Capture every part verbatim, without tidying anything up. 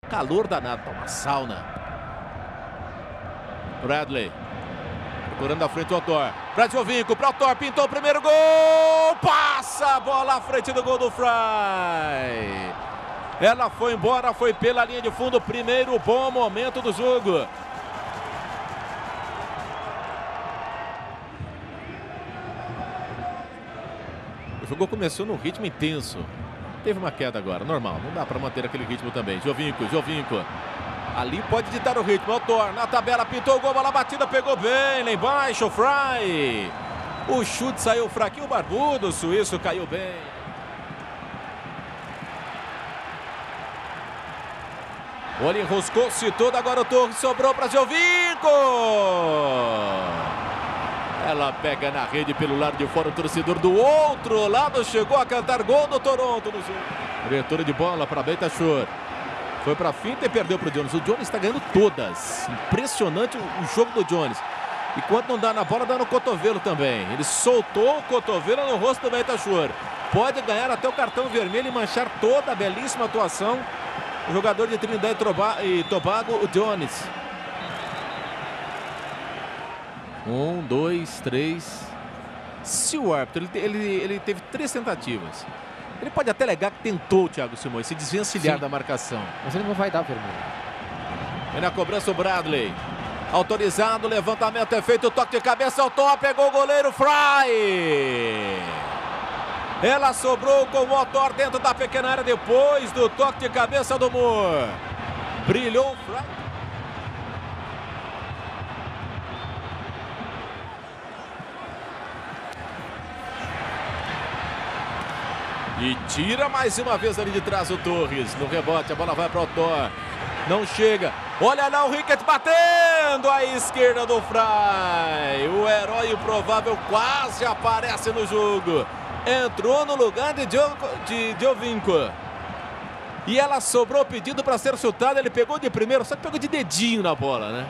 Calor danado, tá uma sauna. Bradley. Procurando à frente o Autor. Pra Giovinco, para o Autor, pintou o primeiro gol. Passa a bola à frente do gol do Fry. Ela foi embora, foi pela linha de fundo. Primeiro bom momento do jogo. O jogo começou num ritmo intenso. Teve uma queda agora, normal. Não dá para manter aquele ritmo também. Giovinco, Giovinco. Ali pode ditar o ritmo. Autor na tabela, pintou o gol, bola batida, pegou bem lá embaixo, o Fry. O chute saiu fraquinho, barbudo, o suíço caiu bem. Olha, enroscou-se todo, agora o Torres sobrou para Giovinco. Ela pega na rede pelo lado de fora, o torcedor do outro lado chegou a cantar gol do Toronto no jogo. Retorno de bola para Beitashour. Foi para a finta e perdeu para o Jones. O Jones está ganhando todas. Impressionante o jogo do Jones. E quando não dá na bola, dá no cotovelo também. Ele soltou o cotovelo no rosto do Beitashour. Pode ganhar até o cartão vermelho e manchar toda a belíssima atuação. O jogador de Trinidad e Tobago, o Jones. Um, dois, três. Se o árbitro, ele, ele, ele teve três tentativas. Ele pode até alegar que tentou o Thiago Simões se desvencilhar Sim. da marcação. Mas ele não vai dar vermelho. E na cobrança o Bradley. Autorizado, levantamento é feito, toque de cabeça, Autor, pegou o goleiro Fry. Ela sobrou com o Autor dentro da pequena área depois do toque de cabeça do Moore. Brilhou o Fry. E tira mais uma vez ali de trás o Torres. No rebote, a bola vai para o Autor. Não chega. Olha lá o Ricketts batendo à esquerda do Fry. O herói improvável quase aparece no jogo. Entrou no lugar de, Gio, de Giovinco. E ela sobrou pedido para ser chutada. Ele pegou de primeiro, só que pegou de dedinho na bola, né?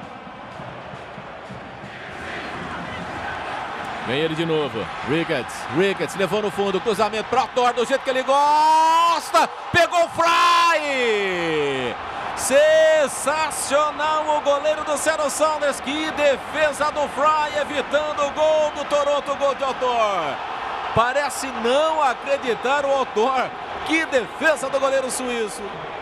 Vem ele de novo. Ricketts. Ricketts levou no fundo. Cruzamento para o Autor do jeito que ele gosta. Pegou o Fry. Sensacional o goleiro do Seattle Sounders. Que defesa do Fry, evitando o gol do Toronto. Gol de Autor. Parece não acreditar o Autor. Que defesa do goleiro suíço.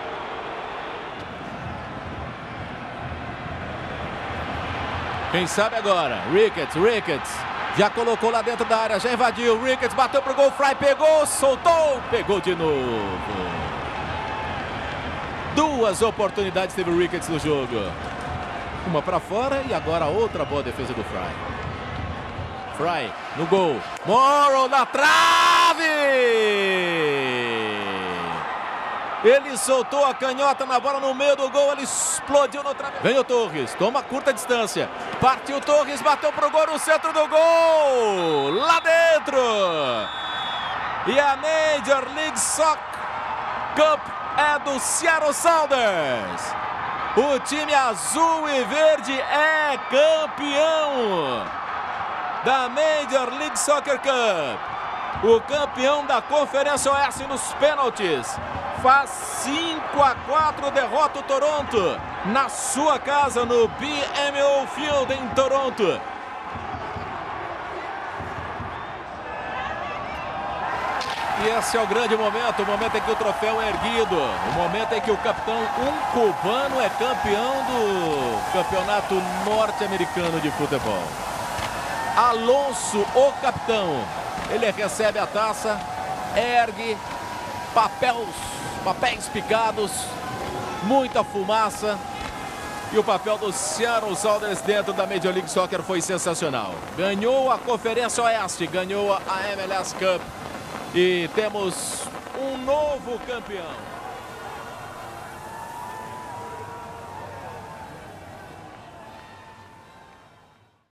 Quem sabe agora? Ricketts. Ricketts. Já colocou lá dentro da área, já invadiu. Ricketts bateu pro gol, Fry pegou, soltou, pegou de novo. Duas oportunidades teve o Ricketts no jogo. Uma para fora e agora outra boa defesa do Fry. Fry no gol. Morrow na trave! Ele soltou a canhota na bola no meio do gol, ele explodiu no travessão. Vem o Torres, toma curta distância. Partiu Torres, bateu pro gol no centro do gol. Lá dentro. E a Major League Soccer Cup é do Seattle Sounders. O time azul e verde é campeão da Major League Soccer Cup. O campeão da Conferência Oeste nos pênaltis. Faz cinco a quatro, derrota o Toronto na sua casa no B M O Field em Toronto. E esse é o grande momento, o momento em que o troféu é erguido, o momento em que o capitão, um cubano, é campeão do campeonato norte-americano de futebol. Alonso, o capitão, ele recebe a taça, ergue, papéis, papéis picados, muita fumaça. E o papel do Seattle Sounders dentro da Major League Soccer foi sensacional. Ganhou a Conferência Oeste, ganhou a M L S Cup. E temos um novo campeão.